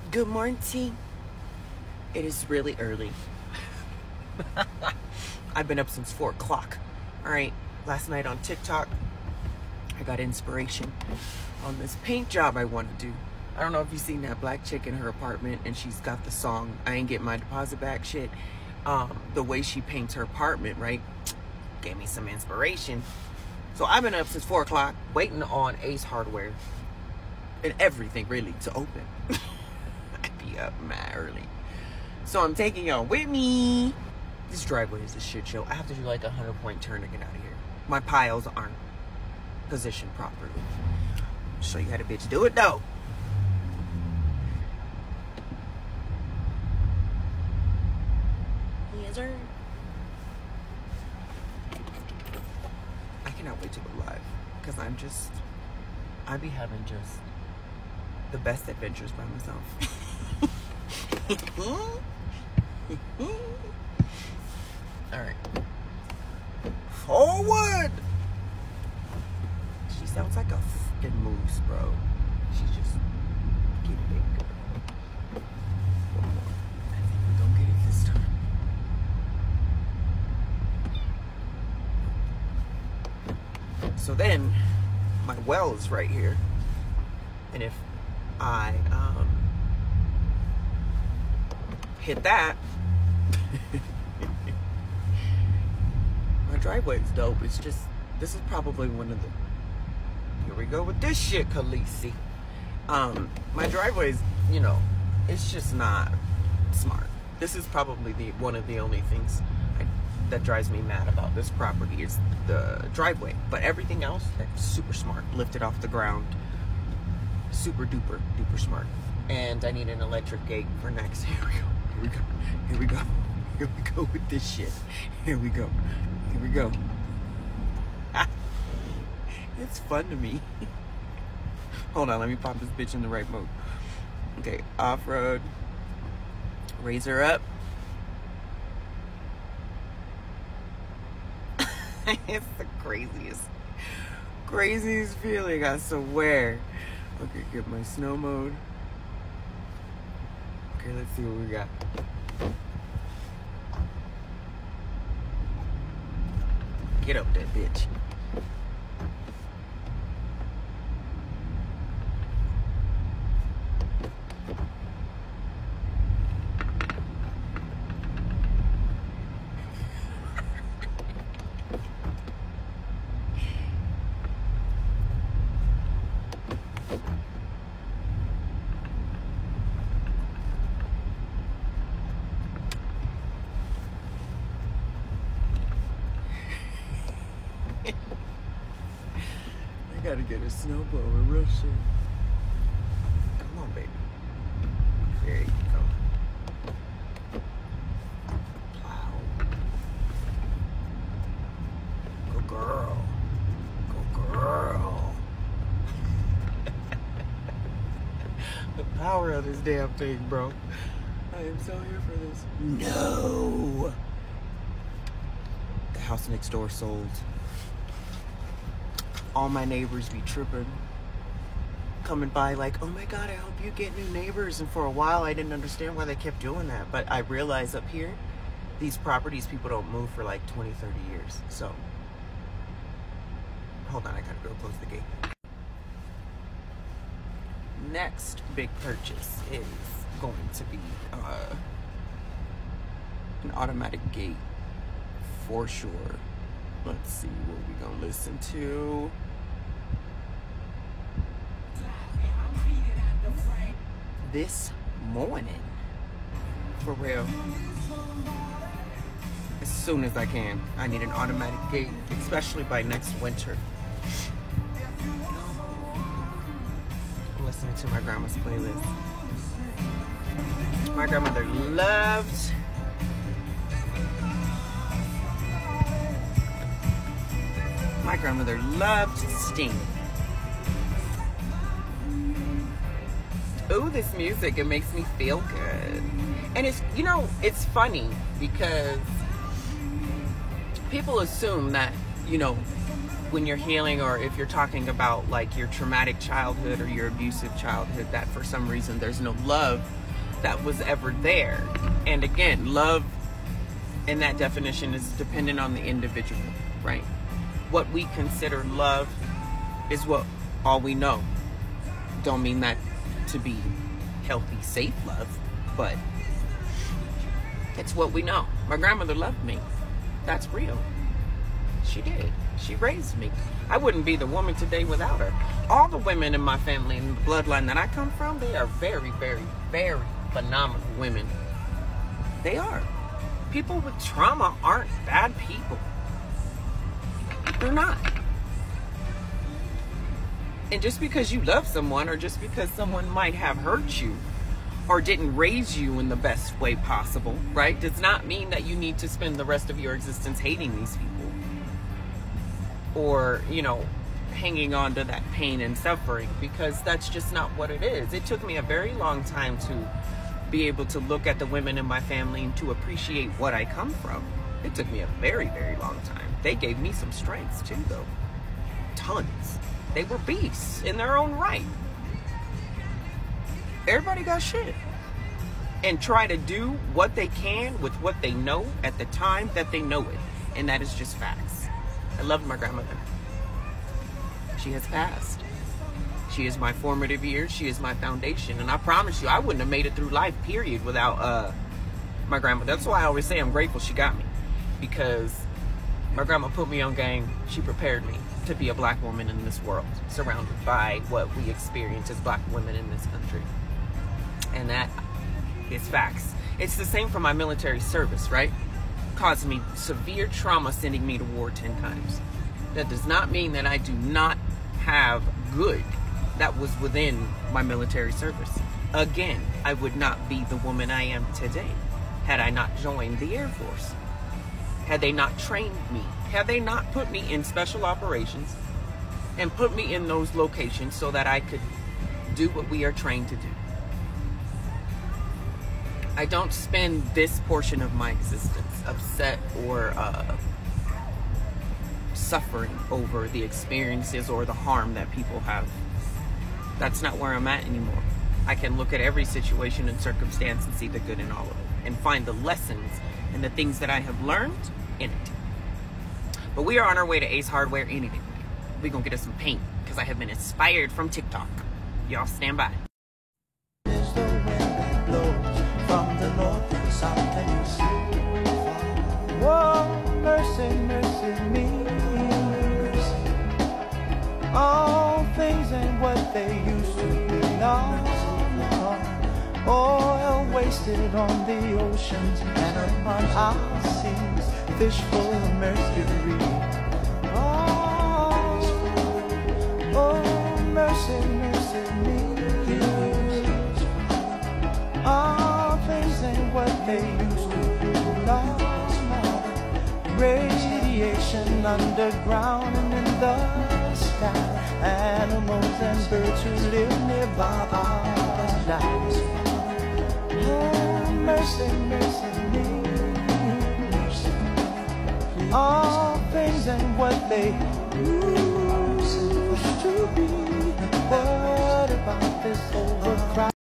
Good morning. It is really early. I've been up since 4 o'clock. All right. Last night on TikTok, I got inspiration on this paint job I want to do. I don't know if you've seen that black chick in her apartment and she's got the song, I Ain't Getting My Deposit Back shit. The way she paints her apartment, right? Gave me some inspiration. So I've been up since 4 o'clock waiting on Ace Hardware and everything really to open. I'd be up mad early. So I'm taking y'all with me. This driveway is a shit show. I have to do like a 100-point turn to get out of here. My piles aren't positioned properly. I'll show you how to bitch do it though. Yes, sir. I cannot wait to go live because I be having just the best adventures by myself. All right. Forward. She sounds like a fucking moose, bro. She's just getting big. One more. I think we're gonna get it this time. So then, my well is right here, and if I hit that, my driveway is dope. It's just, this is probably one of the, here we go with this shit, Khaleesi. My driveway is, you know, it's just not smart. This is probably one of the only things that drives me mad about this property is the driveway. But everything else, that's super smart. Lifted off the ground. Super duper smart. And I need an electric gate for next. Here we go. Here we go. Here we go with this shit. Here we go. Here we go. It's fun to me. Hold on, let me pop this bitch in the right mode. Okay, off-road. Raise her up. It's the craziest feeling, I swear. Okay, get my snow mode. Okay, let's see what we got. Get up that bitch. I gotta get a snowblower real soon. Come on, baby. There you go. Plow. Go girl. Go girl. The power of this damn thing, bro. I am so here for this. No. The house next door sold. All my neighbors be tripping, coming by like, oh my God, I hope you get new neighbors. And for a while, I didn't understand why they kept doing that. But I realized up here, these properties, people don't move for like 20, 30 years. So, hold on, I gotta go close the gate. Next big purchase is going to be an automatic gate for sure. Let's see what we gonna listen to. This morning, for real. As soon as I can. I need an automatic gate, especially by next winter. I'm listening to my grandma's playlist. My grandmother loved Sting. Ooh, this music, it makes me feel good. And it's, you know, it's funny because people assume that, you know, when you're healing, or if you're talking about like your traumatic childhood or your abusive childhood, that for some reason there's no love that was ever there. And again, love in that definition is dependent on the individual, right? What we consider love is what all we know. Don't mean that to be healthy, safe love, but it's what we know. My grandmother loved me. That's real. She did. She raised me. I wouldn't be the woman today without her. All the women in my family and the bloodline that I come from, they are very, very, very phenomenal women. They are. People with trauma aren't bad people. They're not. And just because you love someone, or just because someone might have hurt you or didn't raise you in the best way possible, right, does not mean that you need to spend the rest of your existence hating these people, or, you know, hanging on to that pain and suffering, because that's just not what it is. It took me a very long time to be able to look at the women in my family and to appreciate what I come from. It took me a very, very long time. They gave me some strengths too, though. Tons. They were beasts in their own right. Everybody got shit. And try to do what they can with what they know at the time that they know it. And that is just facts. I loved my grandmother. She has passed. She is my formative years. She is my foundation. And I promise you, I wouldn't have made it through life, period, without my grandmother. That's why I always say I'm grateful she got me. Because my grandma put me on game. She prepared me to be a black woman in this world, surrounded by what we experience as black women in this country. And that is facts. It's the same for my military service, right? Caused me severe trauma, sending me to war 10 times. That does not mean that I do not have good that was within my military service. Again, I would not be the woman I am today had I not joined the Air Force. Had they not trained me, had they not put me in special operations and put me in those locations so that I could do what we are trained to do. I don't spend this portion of my existence upset or suffering over the experiences or the harm that people have. That's not where I'm at anymore. I can look at every situation and circumstance and see the good in all of it and find the lessons and the things that I have learned in it. But we are on our way to Ace Hardware anyway. We're gonna get us some paint because I have been inspired from TikTok. Y'all stand by. Is the wind that blows from the north and south and east. Whoa, mercy, mercy me. All things ain't what they used to be. No, oil wasted on the oceans and upon our seas. Fish full of mercury. Oh, mercy, mercy me. All things ain't what they used to be. No, radiation underground and in the sky. Animals and birds who live nearby are alive. Oh, mercy, mercy me. All things ain't what they used to be. What about this overcrowded?